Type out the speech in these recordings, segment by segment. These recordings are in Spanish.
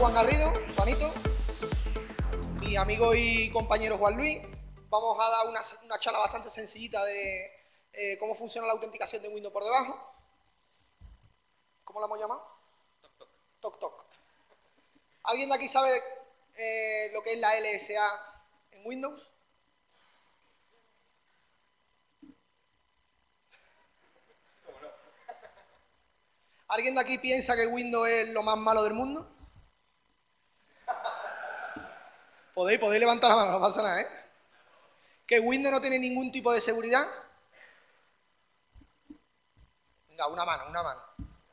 Juan Garrido, Juanito, mi amigo y compañero Juan Luis. Vamos a dar una charla bastante sencillita de cómo funciona la autenticación de Windows por debajo. ¿Cómo la hemos llamado? Toc Toc. ¿Alguien de aquí sabe lo que es la LSA en Windows? ¿Alguien de aquí piensa que Windows es lo más malo del mundo? Podéis levantar la mano, no pasa nada, ¿eh? ¿Que Windows no tiene ningún tipo de seguridad? Venga, una mano, una mano.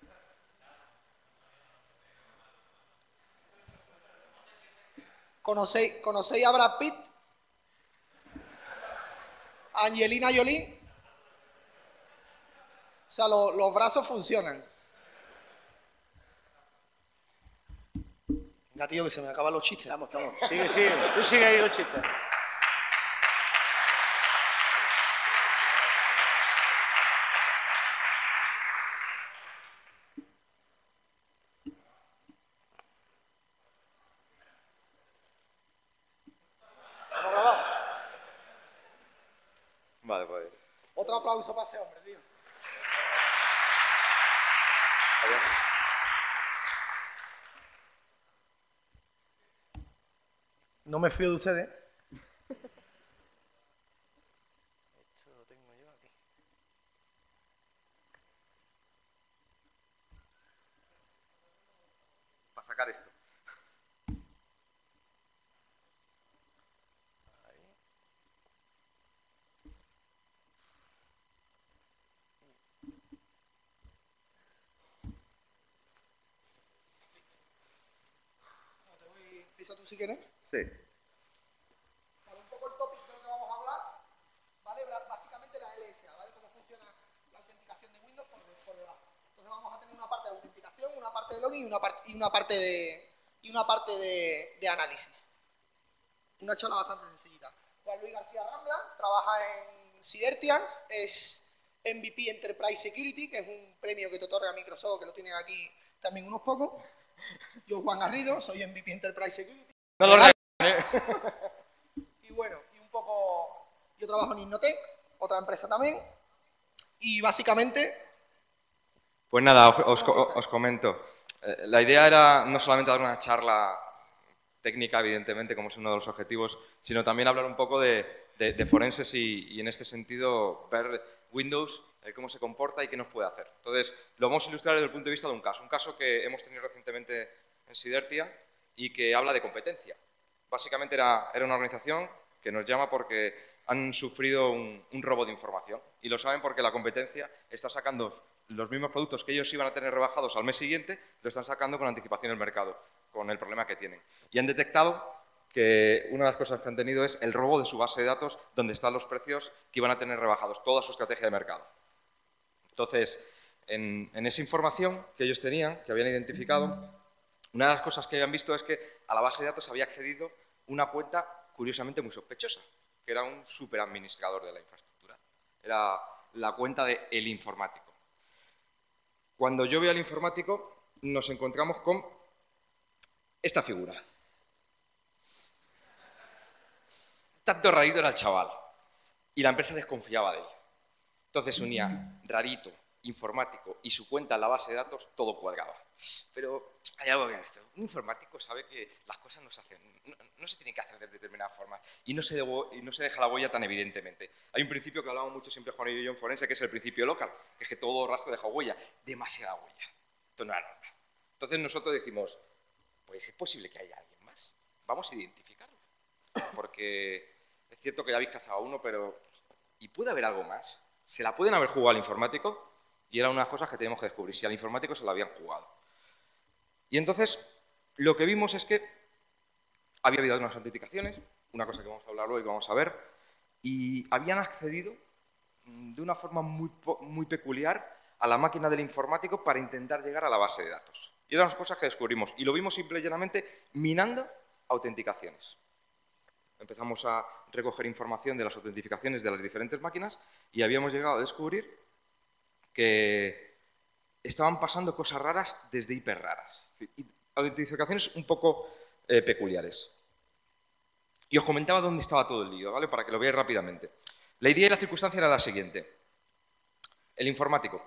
¿Conocéis a Brad Pitt? ¿A Angelina Jolie? O sea, los brazos funcionan. Venga, tío, que se me acaban los chistes. Estamos. Sigue. Tú sigue ahí los chistes. Vale, pues. Otro aplauso para este hombre, tío. No me fío de ustedes. Esto lo tengo yo aquí. Para sacar esto. Ahí. Empieza tú si quieres. Sí. Vale, un poco el tópico de lo que vamos a hablar, ¿vale? Básicamente la LSA, ¿vale? Cómo funciona la autenticación de Windows por debajo. Entonces vamos a tener una parte de autenticación, una parte de login y una parte de análisis. Una charla bastante sencillita. Juan Luis García Rambla trabaja en Sidertian, es MVP Enterprise Security, que es un premio que te otorga Microsoft, que lo tienen aquí también unos pocos. Yo, Juan Garrido, soy MVP Enterprise Security. No lo regales. Y bueno, y un poco, yo trabajo en Innotech, otra empresa también, y básicamente... Pues nada, os comento. La idea era no solamente dar una charla técnica, evidentemente, como es uno de los objetivos, sino también hablar un poco de forenses y en este sentido ver Windows, cómo se comporta y qué nos puede hacer. Entonces, lo vamos a ilustrar desde el punto de vista de un caso que hemos tenido recientemente en Sidertia y que habla de competencia. Básicamente era una organización que nos llama porque han sufrido un robo de información y lo saben porque la competencia está sacando los mismos productos que ellos iban a tener rebajados al mes siguiente, lo están sacando con anticipación en el mercado, con el problema que tienen. Y han detectado que una de las cosas que han tenido es el robo de su base de datos donde están los precios que iban a tener rebajados, toda su estrategia de mercado. Entonces, en esa información que ellos tenían, que habían identificado, una de las cosas que habían visto es que a la base de datos había accedido una cuenta curiosamente muy sospechosa, que era un superadministrador de la infraestructura. Era la cuenta del informático. Cuando yo veo al informático, nos encontramos con esta figura. Tanto rarito era el chaval. Y la empresa desconfiaba de él. Entonces unía rarito, informático y su cuenta en la base de datos, todo cuadraba. Pero hay algo en esto. Un informático sabe que las cosas no se hacen, no se tienen que hacer de determinada forma y no se deja la huella tan evidentemente. Hay un principio que hablamos mucho siempre Juan y yo en forense, que es el principio local, que es que todo rastro deja huella, demasiada huella. Esto no era normal. Entonces nosotros decimos, pues es posible que haya alguien más. Vamos a identificarlo. Porque es cierto que ya habéis cazado a uno, pero ¿y puede haber algo más? ¿Se la pueden haber jugado al informático? Y era una cosa que teníamos que descubrir, si al informático se la habían jugado. Y entonces, lo que vimos es que había habido unas autenticaciones, una cosa que vamos a hablar luego y que vamos a ver, y habían accedido de una forma muy peculiar a la máquina del informático para intentar llegar a la base de datos. Y eran las cosas que descubrimos. Y lo vimos simple y llanamente minando autenticaciones. Empezamos a recoger información de las autentificaciones de las diferentes máquinas y habíamos llegado a descubrir que estaban pasando cosas raras desde hiper raras. autentificaciones un poco peculiares. Y os comentaba dónde estaba todo el lío, ¿vale? Para que lo veáis rápidamente. La idea y la circunstancia era la siguiente. El informático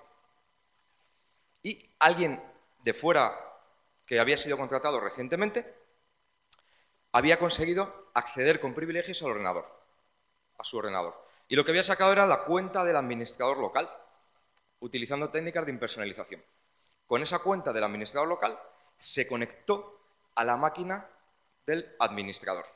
y alguien de fuera que había sido contratado recientemente había conseguido acceder con privilegios al ordenador, a su ordenador. Y lo que había sacado era la cuenta del administrador local, utilizando técnicas de impersonalización. Con esa cuenta del administrador local se conectó a la máquina del administrador,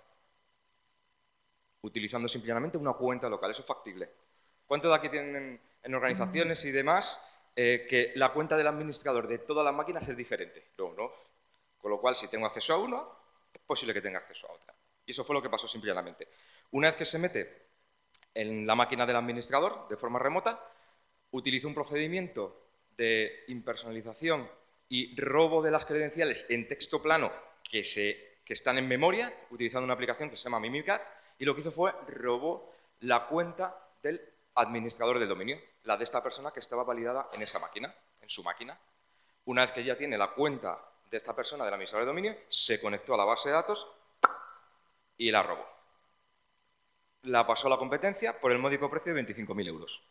utilizando simplemente una cuenta local. Eso es factible. ¿Cuántos de aquí tienen en organizaciones y demás que la cuenta del administrador de todas las máquinas es diferente? No. Con lo cual, si tengo acceso a uno, es posible que tenga acceso a otra. Y eso fue lo que pasó simplemente. Una vez que se mete en la máquina del administrador de forma remota, utiliza un procedimiento de impersonalización y robo de las credenciales en texto plano que están en memoria, utilizando una aplicación que se llama Mimikatz, y lo que hizo fue robó la cuenta del administrador del dominio, la de esta persona que estaba validada en esa máquina, en su máquina. Una vez que ya tiene la cuenta de esta persona del administrador del dominio, se conectó a la base de datos y la robó. La pasó a la competencia por el módico precio de 25.000 euros.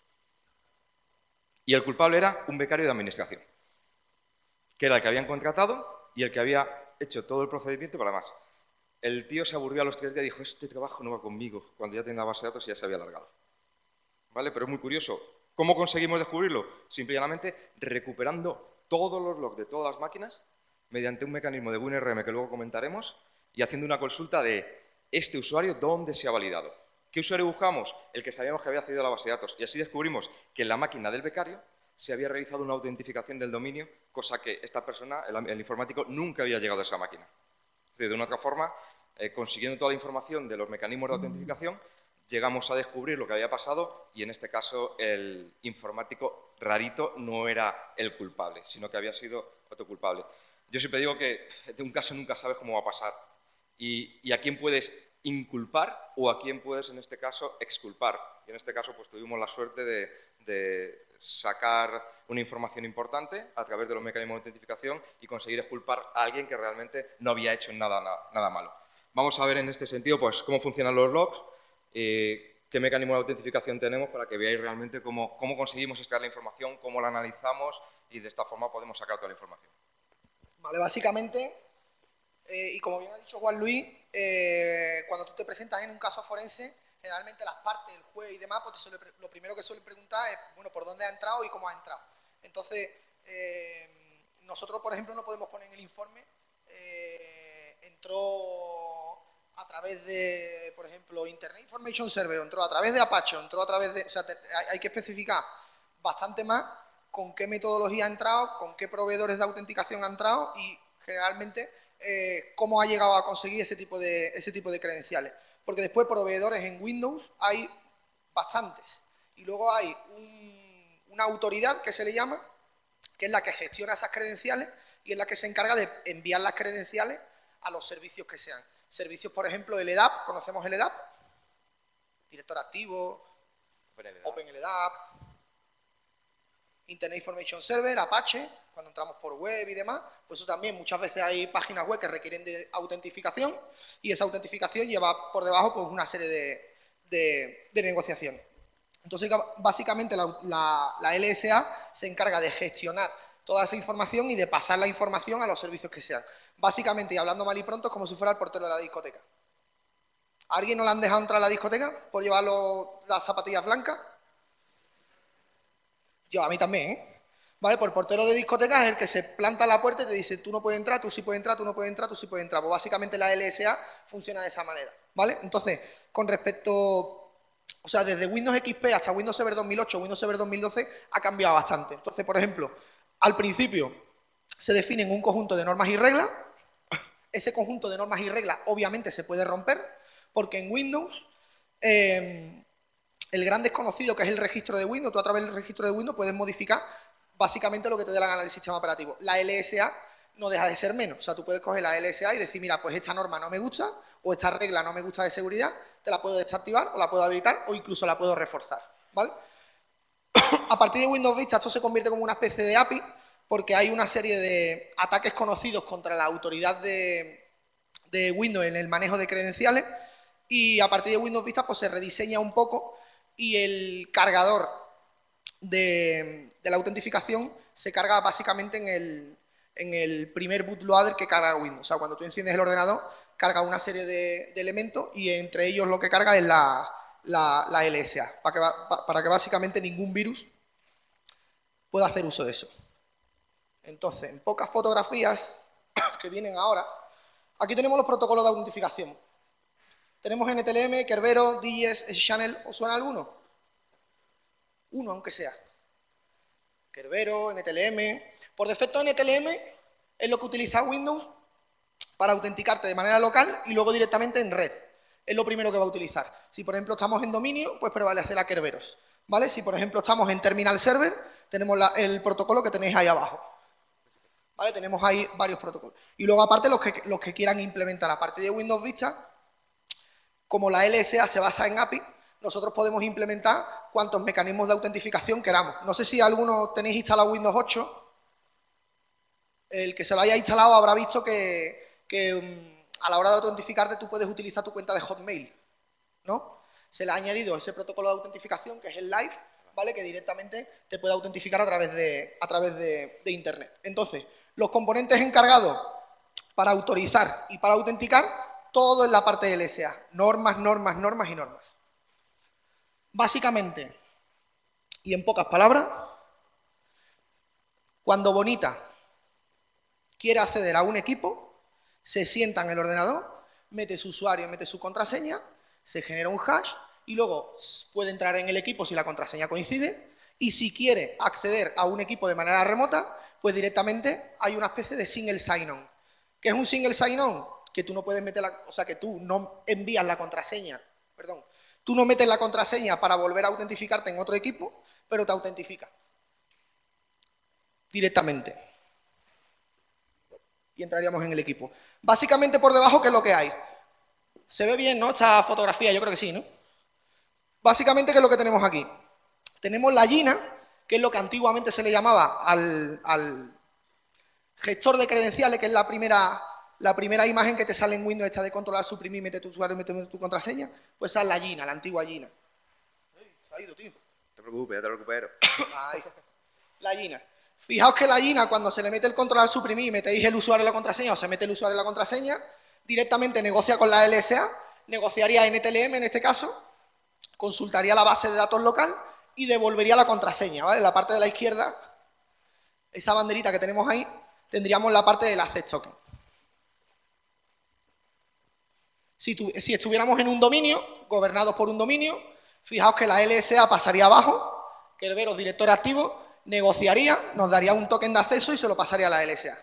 Y el culpable era un becario de administración, que era el que habían contratado y el que había hecho todo el procedimiento para más. El tío se aburrió a los 3 días y dijo, este trabajo no va conmigo, cuando ya tenía la base de datos y ya se había alargado. ¿Vale? Pero es muy curioso. ¿Cómo conseguimos descubrirlo? Simplemente recuperando todos los logs de todas las máquinas mediante un mecanismo de WinRM que luego comentaremos y haciendo una consulta de este usuario, ¿dónde se ha validado? ¿Qué usuario buscamos? El que sabíamos que había accedido a la base de datos. Y así descubrimos que en la máquina del becario se había realizado una autentificación del dominio, cosa que esta persona, el informático, nunca había llegado a esa máquina. De una otra forma, consiguiendo toda la información de los mecanismos de autentificación, llegamos a descubrir lo que había pasado y en este caso el informático rarito no era el culpable, sino que había sido otro culpable. Yo siempre digo que de un caso nunca sabes cómo va a pasar y a quién puedes inculpar o a quién puedes, en este caso, exculpar. Y en este caso, pues tuvimos la suerte de sacar una información importante a través de los mecanismos de autentificación y conseguir exculpar a alguien que realmente no había hecho nada malo. Vamos a ver en este sentido pues cómo funcionan los logs, qué mecanismo de autentificación tenemos para que veáis realmente cómo conseguimos extraer la información, cómo la analizamos y de esta forma podemos sacar toda la información. Vale, básicamente, y como bien ha dicho Juan Luis, cuando tú te presentas en un caso forense, generalmente las partes, el juez y demás, pues lo primero que suelen preguntar es, bueno, por dónde ha entrado y cómo ha entrado. Entonces, nosotros, por ejemplo, no podemos poner en el informe, entró a través de, por ejemplo, Internet Information Server, entró a través de Apache, entró a través de... O sea, hay que especificar bastante más con qué metodología ha entrado, con qué proveedores de autenticación ha entrado y, generalmente, cómo ha llegado a conseguir ese tipo de credenciales. Porque después proveedores en Windows hay bastantes. Y luego hay una autoridad que se le llama, que es la que gestiona esas credenciales y es la que se encarga de enviar las credenciales a los servicios que sean. Servicios, por ejemplo, el EDAP, ¿conocemos el EDAP? Director activo, OpenLDAP, Internet Information Server, Apache, cuando entramos por web y demás, pues eso también muchas veces hay páginas web que requieren de autentificación y esa autentificación lleva por debajo pues una serie de negociaciones. Entonces, básicamente la LSA se encarga de gestionar toda esa información y de pasar la información a los servicios que sean. Básicamente, y hablando mal y pronto, es como si fuera el portero de la discoteca. ¿A alguien no le han dejado entrar a la discoteca por llevar las zapatillas blancas? Yo, a mí también, ¿eh? ¿Vale? Pues el portero de discoteca es el que se planta a la puerta y te dice, tú no puedes entrar, tú sí puedes entrar, tú no puedes entrar, tú sí puedes entrar. Pues básicamente la LSA funciona de esa manera, ¿vale? Entonces, con respecto, o sea, desde Windows XP hasta Windows Server 2008, Windows Server 2012, ha cambiado bastante. Entonces, por ejemplo, al principio se definen un conjunto de normas y reglas. Ese conjunto de normas y reglas, obviamente, se puede romper, porque en Windows... el gran desconocido que es el registro de Windows, tú a través del registro de Windows puedes modificar básicamente lo que te dé la gana del sistema operativo. La LSA no deja de ser menos, o sea, tú puedes coger la LSA y decir, mira, pues esta norma no me gusta, o esta regla no me gusta de seguridad, te la puedo desactivar, o la puedo habilitar, o incluso la puedo reforzar, ¿vale? A partir de Windows Vista esto se convierte como una especie de API, porque hay una serie de ataques conocidos contra la autoridad de Windows en el manejo de credenciales, y a partir de Windows Vista pues se rediseña un poco y el cargador de la autentificación se carga básicamente en el primer bootloader que carga Windows. O sea, cuando tú enciendes el ordenador, carga una serie de elementos y entre ellos lo que carga es la LSA, para que básicamente ningún virus pueda hacer uso de eso. Entonces, en pocas fotografías que vienen ahora, aquí tenemos los protocolos de autentificación. Tenemos NTLM, Kerberos, DGS, S-Channel. ¿Os suena alguno? Uno, aunque sea. Kerberos, NTLM. Por defecto, NTLM es lo que utiliza Windows para autenticarte de manera local y luego directamente en red. Es lo primero que va a utilizar. Si, por ejemplo, estamos en dominio, pues prevalecerá Kerberos, ¿vale? Si, por ejemplo, estamos en terminal server, tenemos el protocolo que tenéis ahí abajo. ¿Vale? Tenemos ahí varios protocolos. Y luego, aparte, los que quieran implementar a partir de Windows Vista, como la LSA se basa en API, nosotros podemos implementar cuantos mecanismos de autentificación queramos. No sé si alguno tenéis instalado Windows 8. El que se lo haya instalado habrá visto que a la hora de autentificarte tú puedes utilizar tu cuenta de Hotmail, ¿no? Se le ha añadido ese protocolo de autentificación, que es el Live, ¿vale? Que directamente te puede autentificar a través de Internet. Entonces, los componentes encargados para autorizar y para autenticar, todo en la parte de LSA. Normas, normas, normas y normas. Básicamente, y en pocas palabras, cuando Bonita quiere acceder a un equipo, se sienta en el ordenador, mete su usuario, mete su contraseña, se genera un hash y luego puede entrar en el equipo si la contraseña coincide, y si quiere acceder a un equipo de manera remota, pues directamente hay una especie de single sign-on. ¿Qué es un single sign-on? Que tú no puedes meter o sea, que tú no envías la contraseña, perdón, tú no metes la contraseña para volver a autentificarte en otro equipo, pero te autentifica directamente. Y entraríamos en el equipo. Básicamente por debajo, ¿qué es lo que hay? Se ve bien, ¿no? Esta fotografía, yo creo que sí, ¿no? Básicamente, ¿qué es lo que tenemos aquí? Tenemos la Gina, que es lo que antiguamente se le llamaba al gestor de credenciales, que es la primera imagen que te sale en Windows, esta de controlar, suprimir, mete tu usuario, mete tu contraseña. Pues esa es la Gina, la antigua Gina. Se ha ido, tío. No te preocupes, ya te recupero. Ahí. La Gina. Fijaos que la Gina, cuando se le mete el controlar, suprimir, metéis el usuario y la contraseña, o se mete el usuario y la contraseña, directamente negocia con la LSA, negociaría NTLM en este caso, consultaría la base de datos local y devolvería la contraseña, ¿vale? En la parte de la izquierda, esa banderita que tenemos ahí, tendríamos la parte del access token. Si estuviéramos en un dominio, gobernados por un dominio, fijaos que la LSA pasaría abajo, Kerberos, director activo, negociaría, nos daría un token de acceso y se lo pasaría a la LSA.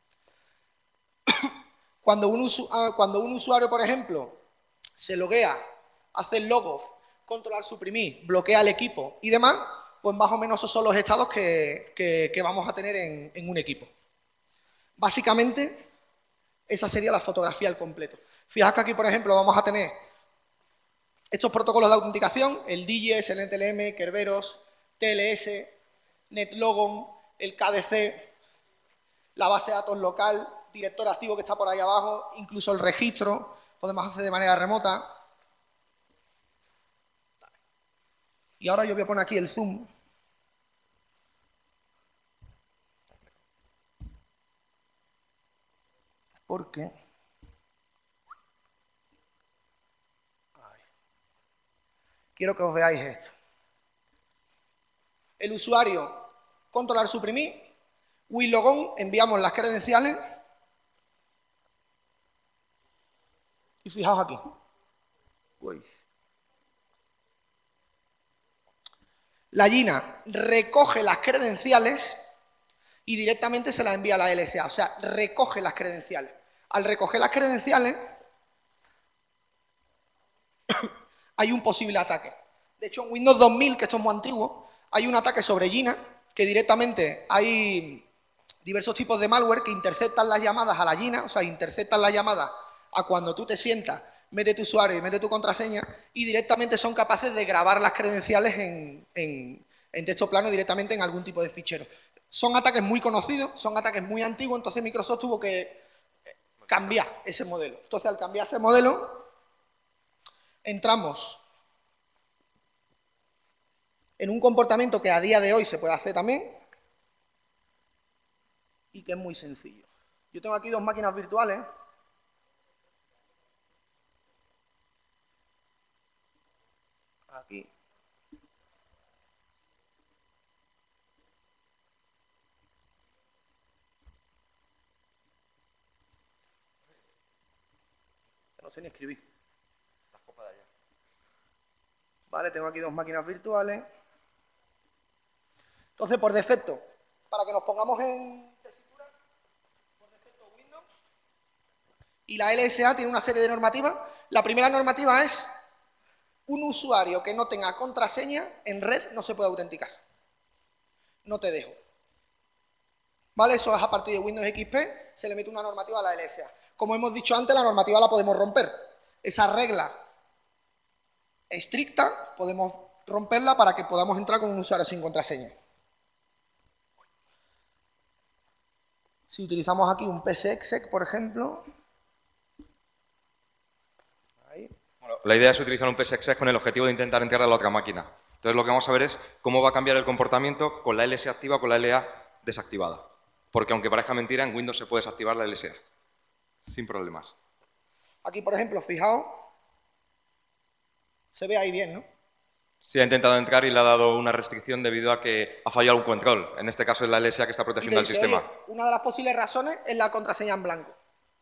Cuando un usuario, por ejemplo, se loguea, hace el logout, controlar, suprimir, bloquea el equipo y demás, pues más o menos esos son los estados que vamos a tener en un equipo. Básicamente, esa sería la fotografía al completo. Fijaos que aquí, por ejemplo, vamos a tener estos protocolos de autenticación, el DGS, el NTLM, Kerberos, TLS, NetLogon, el KDC, la base de datos local, director activo que está por ahí abajo, incluso el registro, podemos hacer de manera remota. Y ahora yo voy a poner aquí el zoom. Porque quiero que os veáis esto. El usuario, controlar, suprimir, WinLogon, enviamos las credenciales y fijaos aquí. Uy. La Gina recoge las credenciales y directamente se las envía a la LSA, o sea, recoge las credenciales. Al recoger las credenciales hay un posible ataque. De hecho, en Windows 2000, que esto es muy antiguo, hay un ataque sobre Gina, que directamente hay diversos tipos de malware que interceptan las llamadas a la Gina, o sea, interceptan las llamadas a cuando tú te sientas, mete tu usuario y mete tu contraseña, y directamente son capaces de grabar las credenciales en texto plano directamente en algún tipo de fichero. Son ataques muy conocidos, son ataques muy antiguos, entonces Microsoft tuvo que cambiar ese modelo. Entonces, al cambiar ese modelo, entramos en un comportamiento que a día de hoy se puede hacer también y que es muy sencillo. Yo tengo aquí dos máquinas virtuales. Aquí. No sé ni escribir. Vale, tengo aquí dos máquinas virtuales. Entonces, por defecto, para que nos pongamos en tesitura, por defecto Windows y la LSA tiene una serie de normativas. La primera normativa es: un usuario que no tenga contraseña en red no se puede autenticar. No te dejo. ¿Vale? Eso es a partir de Windows XP, se le mete una normativa a la LSA. Como hemos dicho antes, la normativa la podemos romper. Esa regla estricta podemos romperla para que podamos entrar con un usuario sin contraseña. Si utilizamos aquí un PSExec, por ejemplo. Ahí. Bueno, la idea es utilizar un PSExec con el objetivo de intentar entrar a la otra máquina. Entonces lo que vamos a ver es cómo va a cambiar el comportamiento con la LSA activa o con la LA desactivada. Porque aunque parezca mentira, en Windows se puede desactivar la LSA. Sin problemas. Aquí, por ejemplo, fijaos. Se ve ahí bien, ¿no? Sí, ha intentado entrar y le ha dado una restricción debido a que ha fallado un control. En este caso es la LSA que está protegiendo al sistema. Oye, una de las posibles razones es la contraseña en blanco.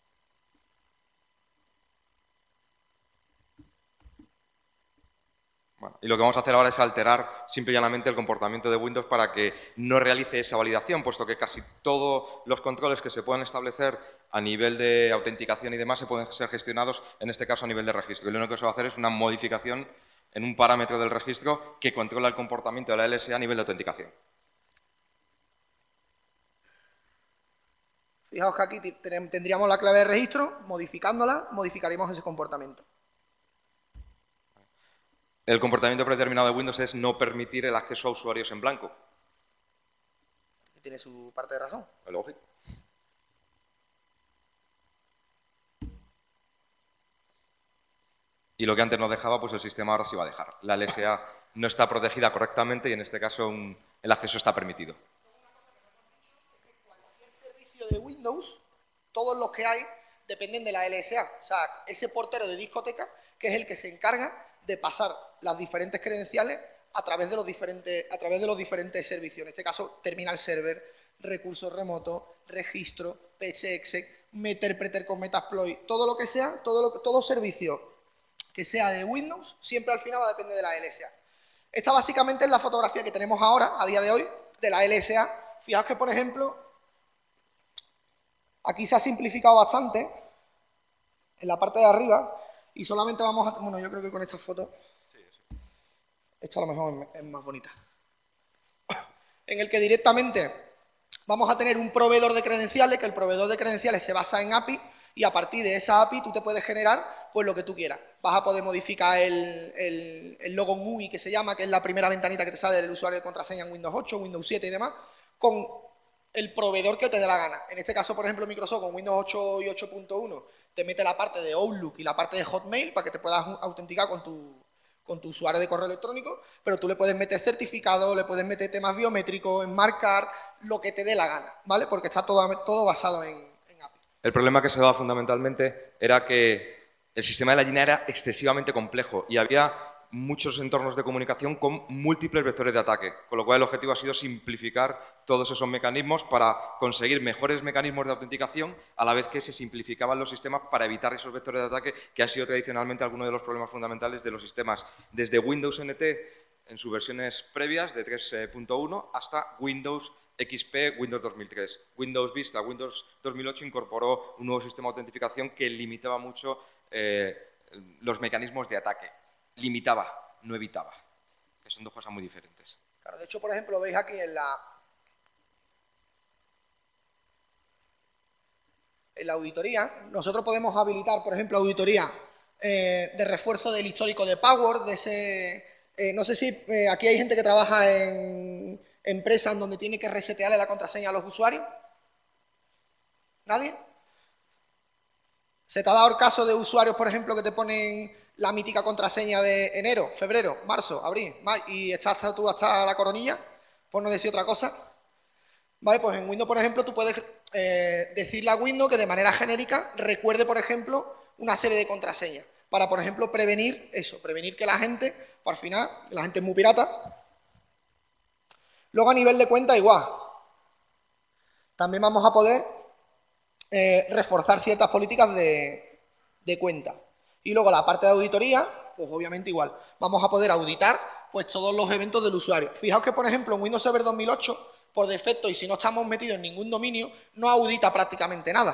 Bueno, y lo que vamos a hacer ahora es alterar simple y llanamente el comportamiento de Windows para que no realice esa validación, puesto que casi todos los controles que se pueden establecer a nivel de autenticación y demás se pueden ser gestionados, en este caso a nivel de registro. Y lo único que se va a hacer es una modificación en un parámetro del registro que controla el comportamiento de la LSA a nivel de autenticación. Fijaos que aquí tendríamos la clave de registro, modificándola, modificaríamos ese comportamiento. El comportamiento predeterminado de Windows es no permitir el acceso a usuarios en blanco. Tiene su parte de razón. Es lógico. Y lo que antes no dejaba, pues el sistema ahora sí va a dejar. La LSA no está protegida correctamente y en este caso el acceso está permitido. Cualquier servicio de Windows, todos los que hay, dependen de la LSA. O sea, ese portero de discoteca, que es el que se encarga de pasar las diferentes credenciales a través de los diferentes servicios. En este caso, terminal server, recursos remotos, registro, PSExec, Meterpreter con Metasploit, todo lo que sea, todo servicio que sea de Windows, siempre al final va a depender de la LSA. Esta básicamente es la fotografía que tenemos ahora, a día de hoy, de la LSA. Fijaos que, por ejemplo, aquí se ha simplificado bastante en la parte de arriba y solamente vamos a... Bueno, yo creo que con esta foto, esta a lo mejor es más bonita, en el que directamente vamos a tener un proveedor de credenciales, que el proveedor de credenciales se basa en API y a partir de esa API tú te puedes generar pues lo que tú quieras. Vas a poder modificar el logo GUI que se llama, que es la primera ventanita que te sale del usuario de contraseña en Windows 8, Windows 7 y demás, con el proveedor que te dé la gana. En este caso, por ejemplo, Microsoft con Windows 8 y 8.1 te mete la parte de Outlook y la parte de Hotmail para que te puedas autenticar con tu usuario de correo electrónico, pero tú le puedes meter certificado, le puedes meter temas biométricos, enmarcar, lo que te dé la gana, ¿vale? Porque está todo basado en API. El problema que se daba fundamentalmente era que el sistema de la línea era excesivamente complejo y había muchos entornos de comunicación con múltiples vectores de ataque, con lo cual el objetivo ha sido simplificar todos esos mecanismos para conseguir mejores mecanismos de autenticación a la vez que se simplificaban los sistemas para evitar esos vectores de ataque que han sido tradicionalmente algunos de los problemas fundamentales de los sistemas desde Windows NT en sus versiones previas de 3.1 hasta Windows XP, Windows 2003. Windows Vista, Windows 2008 incorporó un nuevo sistema de autentificación que limitaba mucho los mecanismos de ataque. Limitaba, no evitaba, que son dos cosas muy diferentes. Claro, de hecho, por ejemplo, veis aquí en la auditoría, nosotros podemos habilitar, por ejemplo, auditoría de refuerzo del histórico de Power, de ese... no sé si aquí hay gente que trabaja en empresas donde tiene que resetearle la contraseña a los usuarios? ¿Nadie? ¿Se te ha dado el caso de usuarios, por ejemplo, que te ponen la mítica contraseña de enero, febrero, marzo, abril, mayo, y estás tú hasta la coronilla, por no decir otra cosa? Vale, pues en Windows, por ejemplo, tú puedes decirle a Windows que de manera genérica recuerde, por ejemplo, una serie de contraseñas, para, por ejemplo, prevenir eso, prevenir que la gente, por al final, la gente es muy pirata. Luego, a nivel de cuenta, igual. También vamos a poder reforzar ciertas políticas de cuenta. Y luego la parte de auditoría, pues obviamente igual. Vamos a poder auditar pues todos los eventos del usuario. Fijaos que, por ejemplo, en Windows Server 2008, por defecto, y si no estamos metidos en ningún dominio, no audita prácticamente nada.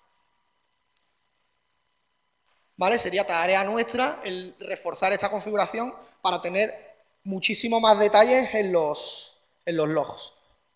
¿Vale? Sería tarea nuestra el reforzar esta configuración para tener muchísimo más detalles en los logs.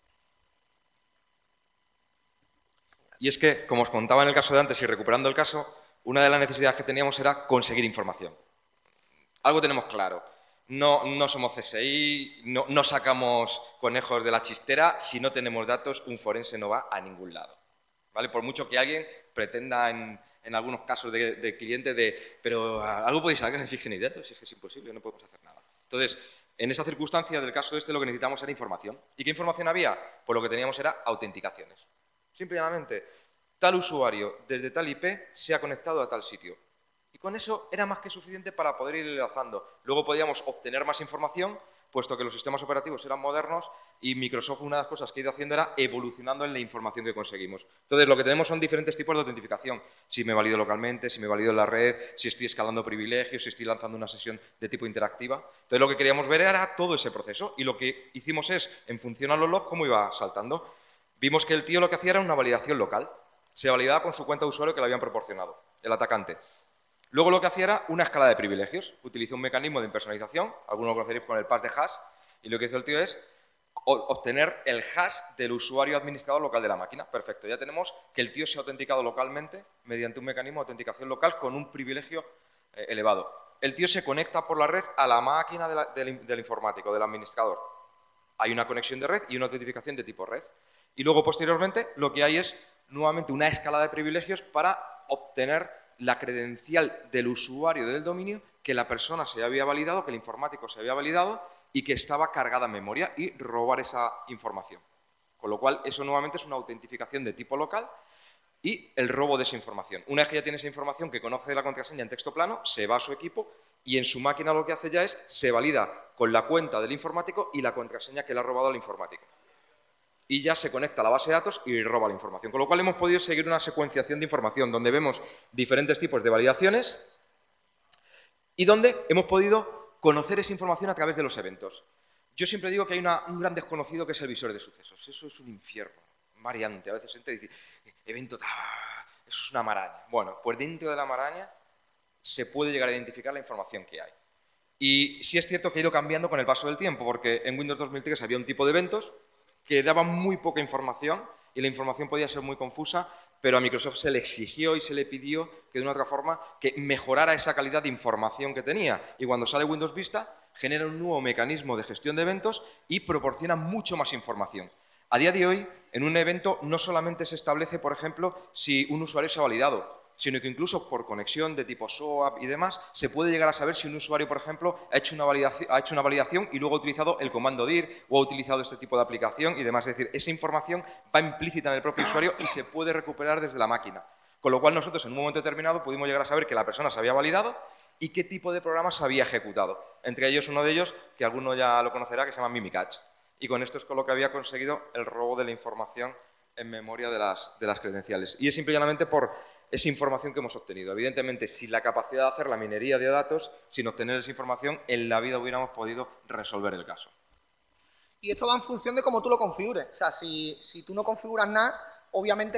Y es que, como os contaba en el caso de antes y recuperando el caso, una de las necesidades que teníamos era conseguir información. Algo tenemos claro. No somos CSI, no sacamos conejos de la chistera. Si no tenemos datos, un forense no va a ningún lado. ¿Vale? Por mucho que alguien pretenda en algunos casos de clientes pero algo podéis sacar si es que no hay datos, si es que es imposible, no podemos hacer nada. Entonces, en esa circunstancia del caso lo que necesitamos era información. ¿Y qué información había? Pues lo que teníamos era autenticaciones. Simple y llanamente, tal usuario desde tal IP se ha conectado a tal sitio. Y con eso era más que suficiente para poder ir enlazando. Luego podíamos obtener más información, puesto que los sistemas operativos eran modernos y Microsoft, una de las cosas que ha ido haciendo era evolucionando en la información que conseguimos. Entonces, lo que tenemos son diferentes tipos de autentificación. Si me valido localmente, si me valido en la red, si estoy escalando privilegios, si estoy lanzando una sesión de tipo interactiva. Entonces, lo que queríamos ver era todo ese proceso y lo que hicimos es, en función a los logs, cómo iba saltando. Vimos que el tío lo que hacía era una validación local. Se validaba con su cuenta de usuario que le habían proporcionado, el atacante. Luego lo que hacía era una escala de privilegios. Utilizó un mecanismo de impersonalización, algunos lo conoceréis con el pass de hash, y lo que hizo el tío es obtener el hash del usuario administrador local de la máquina. Perfecto, ya tenemos que el tío se ha autenticado localmente mediante un mecanismo de autenticación local con un privilegio elevado. El tío se conecta por la red a la máquina del informático, del administrador. Hay una conexión de red y una autentificación de tipo red. Y luego, posteriormente, lo que hay es nuevamente una escala de privilegios para obtener la credencial del usuario del dominio que la persona se había validado, que el informático se había validado y que estaba cargada en memoria y robar esa información. Con lo cual, eso nuevamente es una autentificación de tipo local y el robo de esa información. Una vez que ya tiene esa información que conoce la contraseña en texto plano, se va a su equipo y en su máquina lo que hace ya es se valida con la cuenta del informático y la contraseña que le ha robado al informático. Y ya se conecta a la base de datos y roba la información. Con lo cual hemos podido seguir una secuenciación de información donde vemos diferentes tipos de validaciones y donde hemos podido conocer esa información a través de los eventos. Yo siempre digo que hay un gran desconocido que es el visor de sucesos. Eso es un infierno, mareante. A veces entra y dice, evento, eso es una maraña. Bueno, pues dentro de la maraña se puede llegar a identificar la información que hay. Y sí es cierto que ha ido cambiando con el paso del tiempo, porque en Windows 2003 había un tipo de eventos que daban muy poca información y la información podía ser muy confusa, pero a Microsoft se le exigió y se le pidió que de una otra forma que mejorara esa calidad de información que tenía. Y cuando sale Windows Vista, genera un nuevo mecanismo de gestión de eventos y proporciona mucho más información. A día de hoy, en un evento no solamente se establece, por ejemplo, si un usuario se ha validado, sino que incluso por conexión de tipo SOAP y demás, se puede llegar a saber si un usuario, por ejemplo, ha hecho una validación y luego ha utilizado el comando dir o ha utilizado este tipo de aplicación y demás. Es decir, esa información va implícita en el propio usuario y se puede recuperar desde la máquina. Con lo cual nosotros en un momento determinado pudimos llegar a saber que la persona se había validado y qué tipo de programas se había ejecutado. Entre ellos uno de ellos, que alguno ya lo conocerá, que se llama Mimikatz. Y con esto es con lo que había conseguido el robo de la información en memoria de las credenciales. Y es simple y llanamente por esa información que hemos obtenido. Evidentemente, sin la capacidad de hacer la minería de datos, sin obtener esa información, en la vida hubiéramos podido resolver el caso. Y esto va en función de cómo tú lo configures. O sea, si tú no configuras nada, obviamente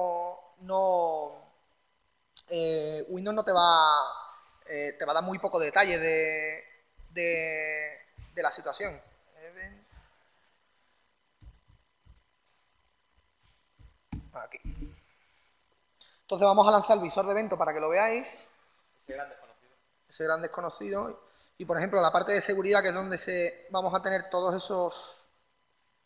Windows no te va a dar muy poco detalle de la situación. Aquí. Entonces vamos a lanzar el visor de evento para que lo veáis. Ese gran desconocido. Y por ejemplo, la parte de seguridad, que es donde vamos a tener todos esos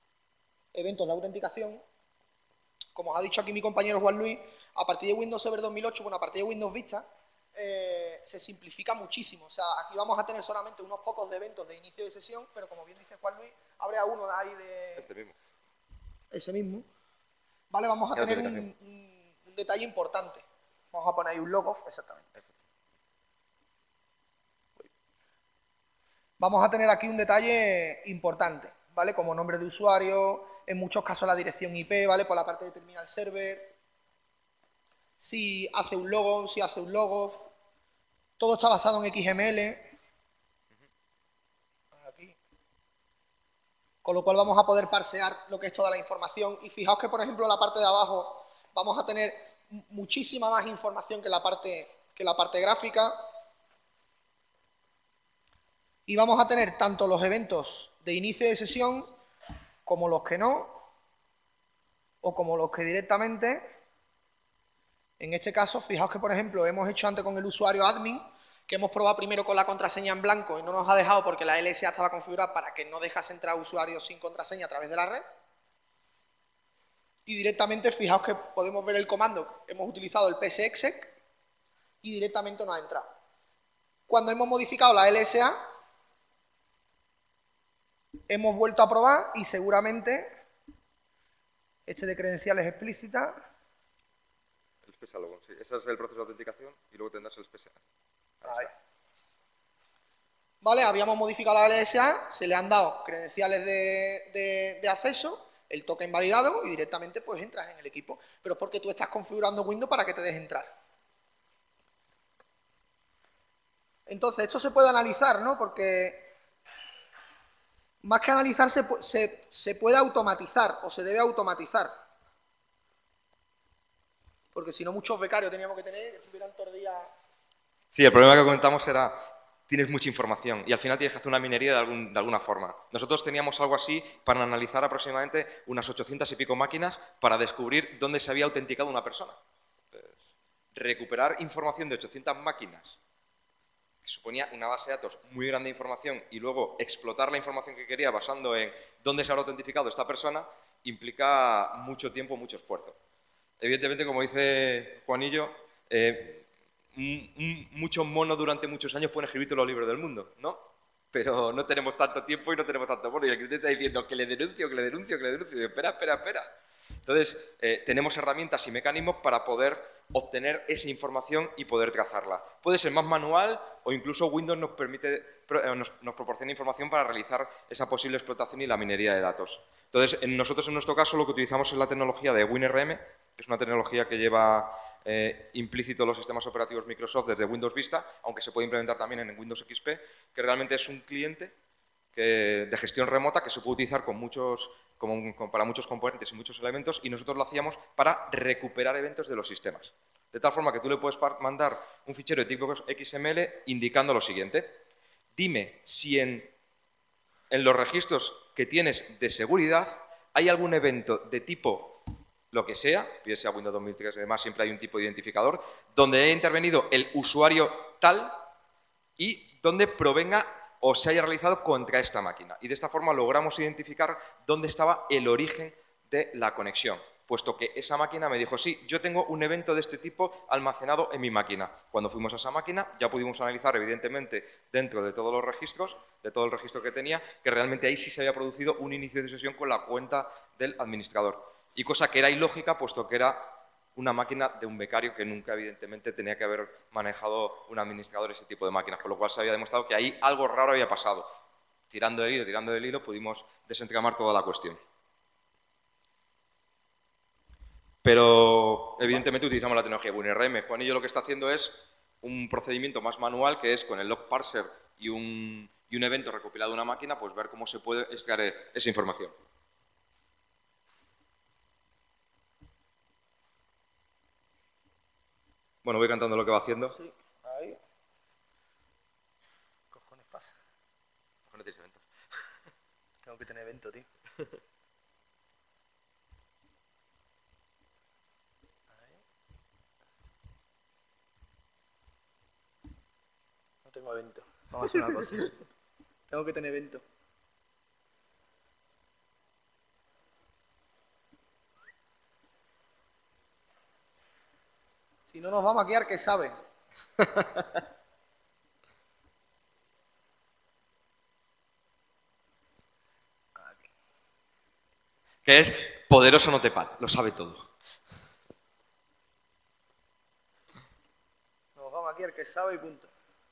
eventos de autenticación, como os ha dicho aquí mi compañero Juan Luis, a partir de Windows Server 2008, bueno, a partir de Windows Vista, se simplifica muchísimo. O sea, aquí vamos a tener solamente unos pocos de eventos de inicio de sesión, pero como bien dice Juan Luis, habrá uno de ahí de... Este mismo. Ese mismo. Vale, vamos a De tener autenticación. un detalle importante. Vamos a poner ahí un logo, exactamente. Vamos a tener aquí un detalle importante, ¿vale? Como nombre de usuario, en muchos casos la dirección IP, ¿vale? Por la parte de terminal server, si hace un logo, si hace un logo. Todo está basado en XML. Aquí. Con lo cual vamos a poder parsear lo que es toda la información. Y fijaos que, por ejemplo, en la parte de abajo vamos a tener muchísima más información que la parte gráfica. Y vamos a tener tanto los eventos de inicio de sesión como los que no, o como los que directamente, en este caso, fijaos que, por ejemplo, hemos hecho antes con el usuario admin, que hemos probado primero con la contraseña en blanco y no nos ha dejado porque la LSA estaba configurada para que no dejase entrar usuarios sin contraseña a través de la red. Y directamente, fijaos que podemos ver el comando, hemos utilizado el psexec y directamente nos ha entrado. Cuando hemos modificado la LSA, hemos vuelto a probar y seguramente este de credenciales explícitas. El Special Logon, sí. Ese es el proceso de autenticación y luego tendrás el Special. Ahí. Vale, habíamos modificado la LSA, se le han dado credenciales de acceso, el token validado y directamente pues entras en el equipo. Pero es porque tú estás configurando Windows para que te deje entrar. Entonces, esto se puede analizar, ¿no? Porque más que analizar se puede automatizar o se debe automatizar. Porque si no, muchos becarios teníamos que tener que estuvieran todo el día... Sí, el problema que comentamos era, tienes mucha información y al final tienes que hacer una minería de alguna forma. Nosotros teníamos algo así para analizar aproximadamente unas 800 y pico máquinas para descubrir dónde se había autenticado una persona. Entonces, recuperar información de 800 máquinas, que suponía una base de datos muy grande de información, y luego explotar la información que quería basando en dónde se habrá autentificado esta persona, implica mucho tiempo, mucho esfuerzo. Evidentemente, como dice Juanillo, muchos monos durante muchos años pueden escribir todos los libros del mundo, ¿no? Pero no tenemos tanto tiempo y no tenemos tanto mono. Y el cliente está diciendo que le denuncio, que le denuncio, que le denuncio. Y espera, espera, espera. Entonces, tenemos herramientas y mecanismos para poder obtener esa información y poder trazarla. Puede ser más manual o incluso Windows nos nos proporciona información para realizar esa posible explotación y la minería de datos. Entonces, nosotros en nuestro caso lo que utilizamos es la tecnología de WinRM, que es una tecnología que lleva implícito los sistemas operativos Microsoft desde Windows Vista, aunque se puede implementar también en Windows XP, que realmente es un cliente de gestión remota que se puede utilizar para muchos componentes y muchos elementos, y nosotros lo hacíamos para recuperar eventos de los sistemas. De tal forma que tú le puedes mandar un fichero de tipo XML indicando lo siguiente: dime si en los registros que tienes de seguridad hay algún evento de tipo lo que sea, bien sea Windows 2003 y demás, siempre hay un tipo de identificador, donde haya intervenido el usuario tal y donde provenga o se haya realizado contra esta máquina. Y de esta forma logramos identificar dónde estaba el origen de la conexión, puesto que esa máquina me dijo, sí, yo tengo un evento de este tipo almacenado en mi máquina. Cuando fuimos a esa máquina ya pudimos analizar, evidentemente, dentro de todos los registros, de todo el registro que tenía, que realmente ahí sí se había producido un inicio de sesión con la cuenta del administrador. Y cosa que era ilógica, puesto que era una máquina de un becario que nunca, evidentemente, tenía que haber manejado un administrador ese tipo de máquinas, con lo cual se había demostrado que ahí algo raro había pasado. Tirando del hilo, pudimos desentramar toda la cuestión. Pero, evidentemente, utilizamos la tecnología WinRM. Juanillo lo que está haciendo es un procedimiento más manual, que es con el log parser y un evento recopilado de una máquina, pues ver cómo se puede extraer esa información. Bueno, voy cantando lo que va haciendo. Sí, ahí. ¿Qué cojones pasa? No tienes eventos. Tengo que tener evento, tío. No tengo evento. Vamos a hacer una cosa. Tengo que tener evento. Si no nos va a maquillar, ¿qué sabe? Que es poderoso Notepad, lo sabe todo. Nos va a maquillar, ¿qué sabe? Y punto.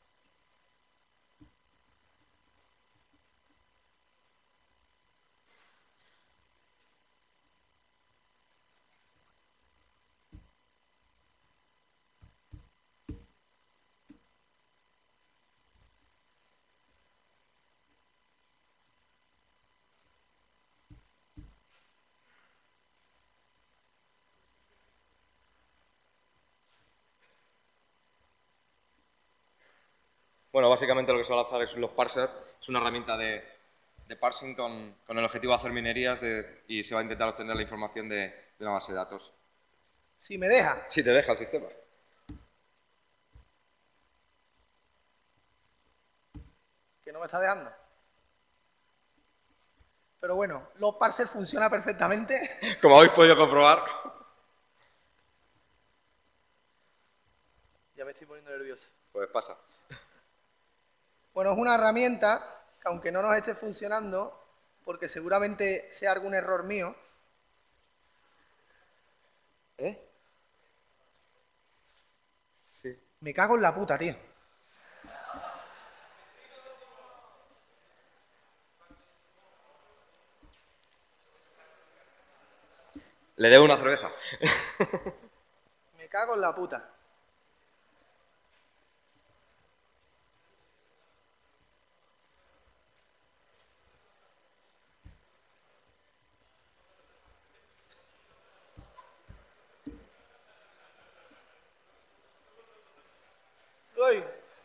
Bueno, básicamente lo que se va a lanzar es los parsers. Es una herramienta de parsing con el objetivo de hacer minerías y se va a intentar obtener la información de una base de datos. Si me deja. Si te deja el sistema. Que no me está dejando. Pero bueno, los parsers funciona perfectamente. Como habéis podido comprobar. Ya me estoy poniendo nervioso. Pues pasa. Bueno, es una herramienta que aunque no nos esté funcionando, porque seguramente sea algún error mío. ¿Eh? Sí. Me cago en la puta, tío. Le debo una cerveza. Me cago en la puta. Uy.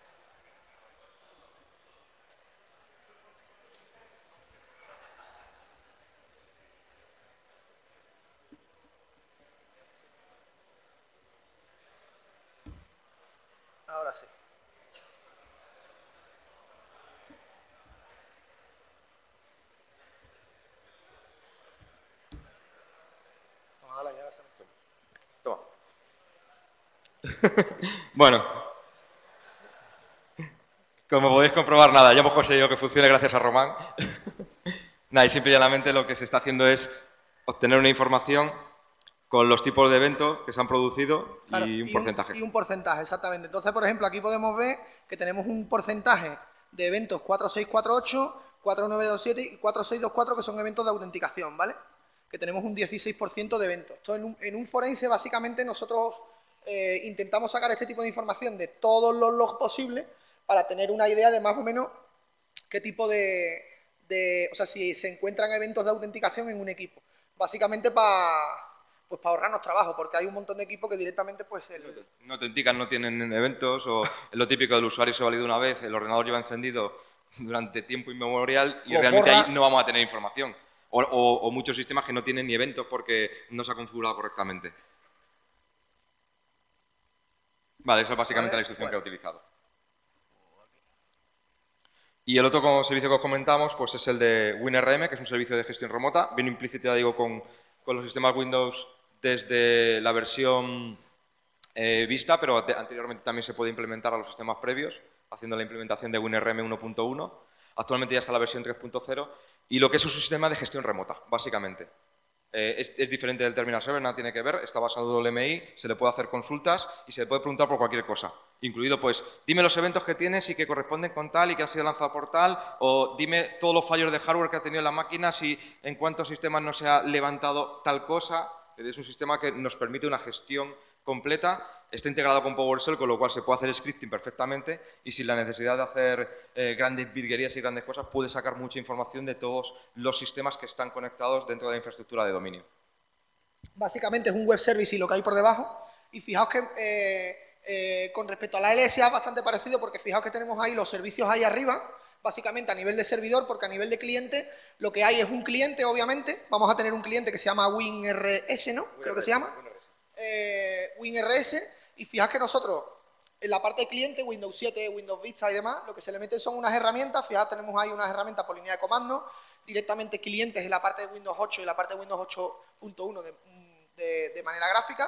Ahora sí. Toma, dale, ya se me... Toma. Bueno. Como podéis comprobar, nada, ya hemos conseguido que funcione gracias a Román. Nada, y simple y llanamente lo que se está haciendo es obtener una información con los tipos de eventos que se han producido Claro, y un porcentaje. Y un porcentaje, exactamente. Entonces, por ejemplo, aquí podemos ver que tenemos un porcentaje de eventos 4648, 4927 y 4624, que son eventos de autenticación, ¿vale? Que tenemos un 16% de eventos. Entonces, en un forense, básicamente, nosotros intentamos sacar este tipo de información de todos los logs posibles para tener una idea de más o menos qué tipo o sea, si se encuentran eventos de autenticación en un equipo. Básicamente pues para ahorrarnos trabajo, porque hay un montón de equipos que directamente pues No autentican, no tienen eventos, o es lo típico del usuario se ha valido una vez, el ordenador lleva encendido durante tiempo inmemorial y O realmente borra. ahí no vamos a tener información. O muchos sistemas que no tienen ni eventos porque no se ha configurado correctamente. Vale, esa es básicamente la instrucción que he utilizado. Y el otro servicio que os comentamos pues es el de WinRM, que es un servicio de gestión remota. Viene implícito, ya digo, con los sistemas Windows desde la versión Vista, pero anteriormente también se puede implementar a los sistemas previos, haciendo la implementación de WinRM 1.1. Actualmente ya está la versión 3.0 y lo que es un sistema de gestión remota, básicamente. Es diferente del Terminal Server, nada tiene que ver, está basado en LMI, se le puede hacer consultas y se le puede preguntar por cualquier cosa, incluido pues, dime los eventos que tienes y que corresponden con tal y que han sido lanzados por tal, o dime todos los fallos de hardware que ha tenido la máquina si en cuántos sistemas no se ha levantado tal cosa. Es un sistema que nos permite una gestión completa, está integrado con PowerShell, con lo cual se puede hacer scripting perfectamente y sin la necesidad de hacer grandes virguerías y grandes cosas, puede sacar mucha información de todos los sistemas que están conectados dentro de la infraestructura de dominio. Básicamente es un web service y lo que hay por debajo. Y fijaos que con respecto a la LSA es bastante parecido, porque fijaos que tenemos ahí los servicios ahí arriba, básicamente a nivel de servidor, porque a nivel de cliente lo que hay es un cliente, obviamente. Vamos a tener un cliente que se llama WinRS, ¿no? Creo que se llama. WinRS, y fijaos que nosotros en la parte de cliente, Windows 7, Windows Vista y demás, lo que se le meten son unas herramientas. Fijaos, tenemos ahí unas herramientas por línea de comando, directamente clientes en la parte de Windows 8 y la parte de Windows 8.1 de manera gráfica.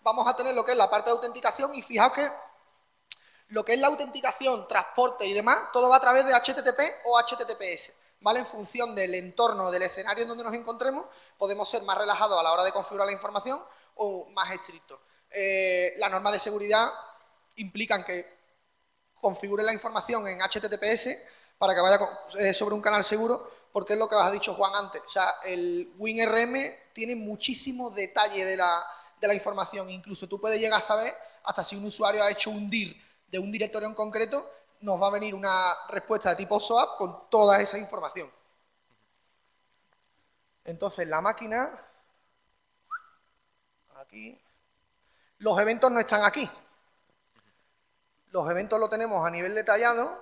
vamos a tener lo que es la parte de autenticación y fijaos que lo que es la autenticación, transporte y demás, todo va a través de HTTP o HTTPS, ¿vale? En función del entorno, del escenario en donde nos encontremos, podemos ser más relajados a la hora de configurar la información o más estrictos. Las normas de seguridad implican que configure la información en HTTPS para que vaya sobre un canal seguro, porque es lo que os ha dicho Juan antes. O sea, el WinRM tiene muchísimo detalle de la información. Incluso tú puedes llegar a saber hasta si un usuario ha hecho un dir de un directorio en concreto, nos va a venir una respuesta de tipo SOAP con toda esa información. Entonces, la máquina, aquí, los eventos no están aquí. Los eventos lo tenemos a nivel detallado.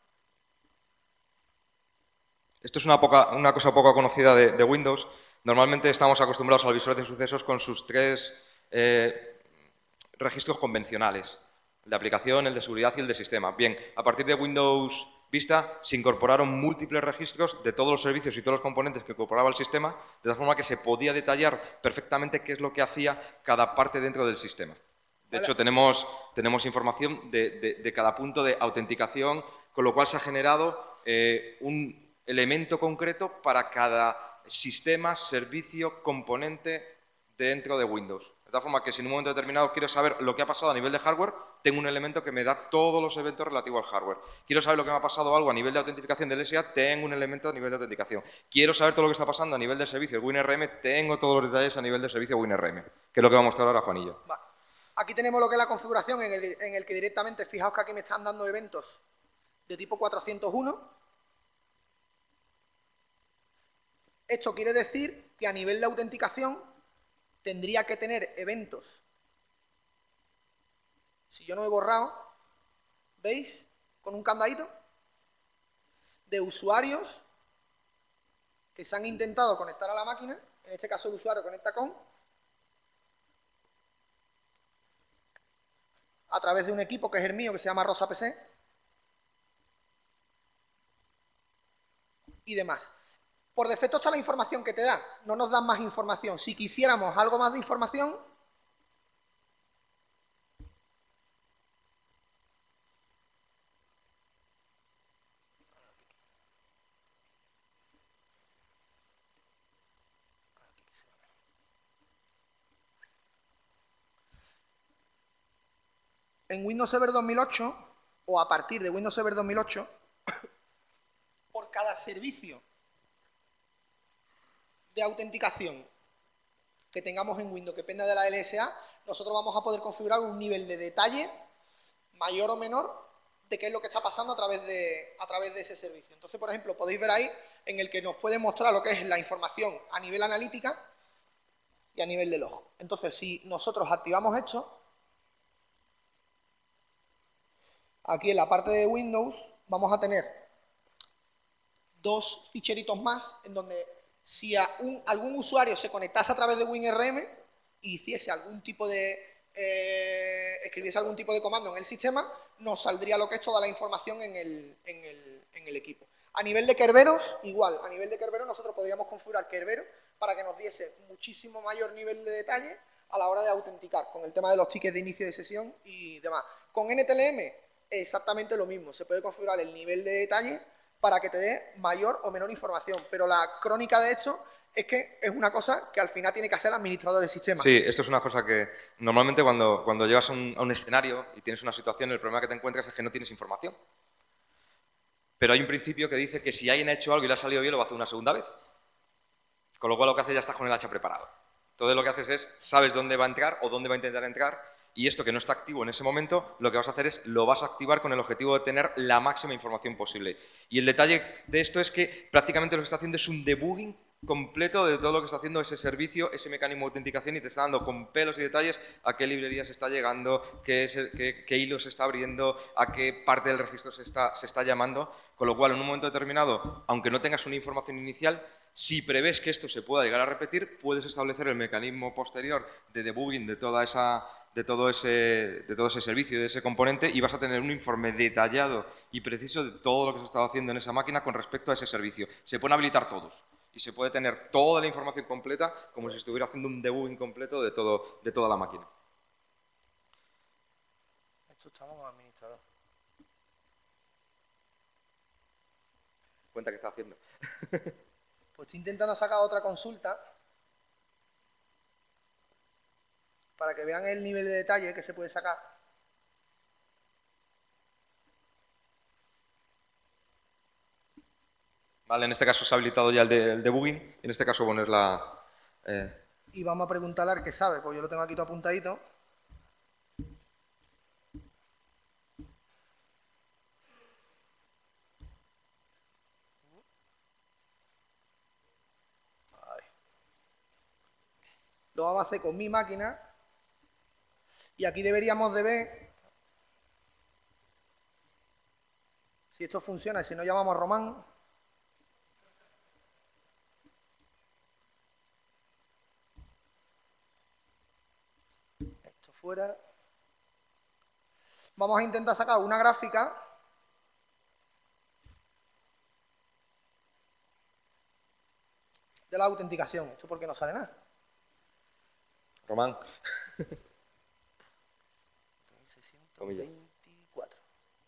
Esto es una cosa poco conocida de Windows. Normalmente estamos acostumbrados al visor de sucesos con sus 3 registros convencionales. El de aplicación, el de seguridad y el de sistema. Bien, a partir de Windows Vista se incorporaron múltiples registros de todos los servicios y todos los componentes que incorporaba el sistema, de tal forma que se podía detallar perfectamente qué es lo que hacía cada parte dentro del sistema. De hecho, tenemos información de cada punto de autenticación, con lo cual se ha generado un elemento concreto para cada sistema, servicio, componente dentro de Windows. De tal forma que si en un momento determinado quiero saber lo que ha pasado a nivel de hardware, tengo un elemento que me da todos los eventos relativos al hardware. Quiero saber lo que me ha pasado algo a nivel de autentificación del SA, tengo un elemento a nivel de autenticación. Quiero saber todo lo que está pasando a nivel del servicio WinRM, tengo todos los detalles a nivel del servicio WinRM, que es lo que va a mostrar ahora Juanillo. Vale. Aquí tenemos lo que es la configuración en el que directamente, fijaos que aquí me están dando eventos de tipo 401. Esto quiere decir que a nivel de autenticación tendría que tener eventos. Si yo no he borrado, ¿veis? Con un candadito de usuarios que se han intentado conectar a la máquina, en este caso el usuario conecta con, a través de un equipo que es el mío, que se llama Rosa PC, y demás. Por defecto está la información que te da, no nos dan más información. Si quisiéramos algo más de información, en Windows Server 2008, o a partir de Windows Server 2008, por cada servicio de autenticación que tengamos en Windows que dependa de la LSA, nosotros vamos a poder configurar un nivel de detalle mayor o menor de qué es lo que está pasando a través de ese servicio. Entonces, por ejemplo, podéis ver ahí en el que nos puede mostrar lo que es la información a nivel analítica y a nivel de log. Entonces, si nosotros activamos esto, aquí en la parte de Windows vamos a tener 2 ficheritos más en donde si algún usuario se conectase a través de WinRM y hiciese algún tipo de escribiese algún tipo de comando en el sistema, nos saldría lo que es toda la información en el equipo. A nivel de Kerberos, igual, a nivel de Kerberos nosotros podríamos configurar Kerbero para que nos diese muchísimo mayor nivel de detalle a la hora de autenticar, con el tema de los tickets de inicio de sesión y demás. Con NTLM exactamente lo mismo, se puede configurar el nivel de detalle para que te dé mayor o menor información, pero la crónica de esto es que es una cosa que al final tiene que hacer el administrador del sistema. Sí, esto es una cosa que normalmente cuando llegas a un escenario y tienes una situación, el problema que te encuentras es que no tienes información. Pero hay un principio que dice que si alguien ha hecho algo y le ha salido bien, lo va a hacer una segunda vez. Con lo cual lo que haces ya estás con el hacha preparado. Entonces lo que haces es, sabes dónde va a entrar o dónde va a intentar entrar, y esto que no está activo en ese momento, lo que vas a hacer es, lo vas a activar con el objetivo de tener la máxima información posible. Y el detalle de esto es que prácticamente lo que está haciendo es un debugging completo de todo lo que está haciendo ese servicio, ese mecanismo de autenticación, y te está dando con pelos y detalles a qué librería se está llegando, qué hilo se está abriendo, a qué parte del registro se está llamando, con lo cual en un momento determinado, aunque no tengas una información inicial, si prevés que esto se pueda llegar a repetir, puedes establecer el mecanismo posterior de debugging de todo ese servicio, de ese componente, y vas a tener un informe detallado y preciso de todo lo que se ha estado haciendo en esa máquina con respecto a ese servicio. Se pueden habilitar todos y se puede tener toda la información completa como si estuviera haciendo un debugging completo de toda la máquina. Esto estamos con administrador. Cuenta que está haciendo. Pues estoy intentando sacar otra consulta para que vean el nivel de detalle que se puede sacar. Vale, en este caso se ha habilitado ya el debugging. En este caso poner la... Y vamos a preguntarle al que sabe, pues yo lo tengo aquí todo apuntadito. Lo vamos a hacer con mi máquina. Y aquí deberíamos de ver si esto funciona. Si no, llamamos a Román. Esto fuera. Vamos a intentar sacar una gráfica de la autenticación. Esto porque no sale nada. Román. 624.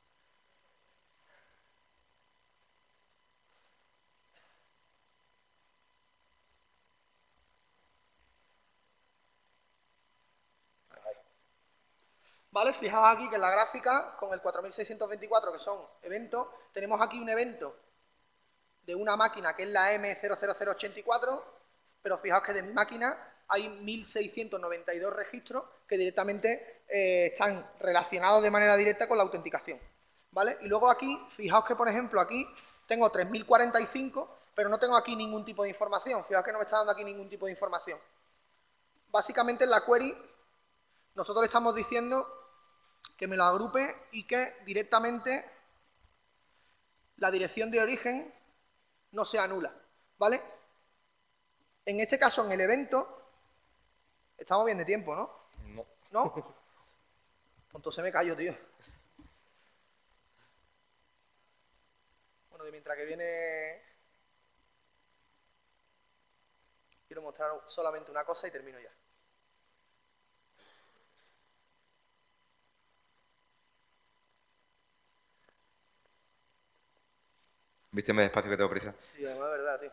Vale, fijaos aquí que en la gráfica, con el 4624, que son eventos, tenemos aquí un evento de una máquina que es la M00084, pero fijaos que de mi máquina hay 1692 registros que directamente están relacionados de manera directa con la autenticación, ¿vale? Y luego aquí, fijaos que por ejemplo aquí tengo 3045, pero no tengo aquí ningún tipo de información. Fijaos que no me está dando aquí ningún tipo de información. Básicamente en la query nosotros le estamos diciendo que me lo agrupe y que directamente la dirección de origen no sea nula, ¿vale? En este caso, en el evento, estamos bien de tiempo, ¿no? No. ¿No? Pues entonces me callo, tío. Bueno, de mientras que viene... Quiero mostrar solamente una cosa y termino ya. Vísteme despacio que tengo prisa. Sí, además es verdad, tío.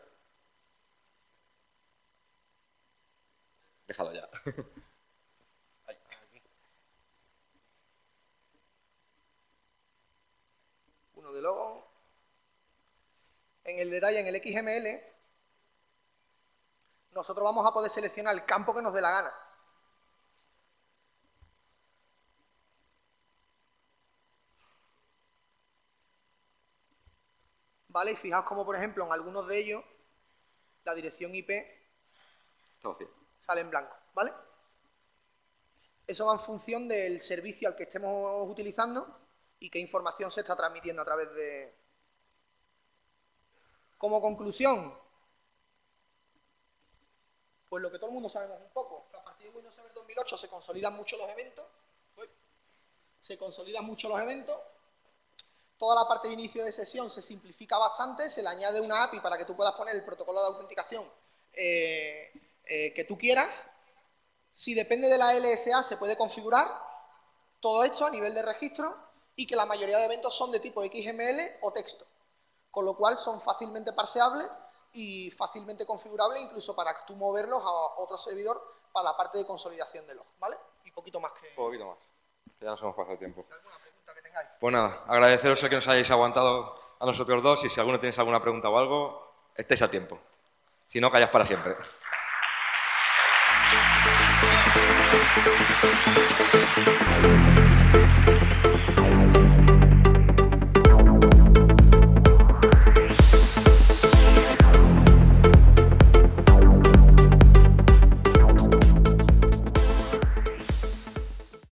Déjalo ya. Ahí, aquí. Uno de logo. En el detalle, en el XML, nosotros vamos a poder seleccionar el campo que nos dé la gana. ¿Vale? Y fijaos como, por ejemplo, en algunos de ellos, la dirección IP Está vacío. sale en blanco, ¿vale? Eso va en función del servicio al que estemos utilizando y qué información se está transmitiendo a través de... Como conclusión, pues lo que todo el mundo sabemos un poco, que a partir de Windows Server 2008 se consolidan mucho los eventos, toda la parte de inicio de sesión se simplifica bastante, se le añade una API para que tú puedas poner el protocolo de autenticación que tú quieras. Si depende de la LSA se puede configurar todo esto a nivel de registro y que la mayoría de eventos son de tipo XML o texto, con lo cual son fácilmente parseables y fácilmente configurables incluso para tú moverlos a otro servidor para la parte de consolidación de log, ¿vale? Y poquito más que... Un poquito más. Que ya nos hemos pasado el tiempo. ¿Alguna pregunta que tengáis? Pues nada, agradeceros el que nos hayáis aguantado a nosotros dos y si alguno tenéis alguna pregunta o algo, estéis a tiempo. Si no, calláis para siempre.